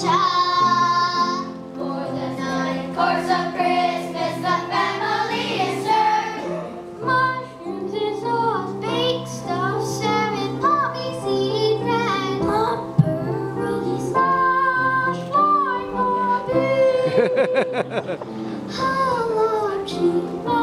For the 9 course of Christmas, the family is served. Mushrooms and sauce, baked stuff, salmon, poppy seed, bread, pepperoni, slash, more beef. How large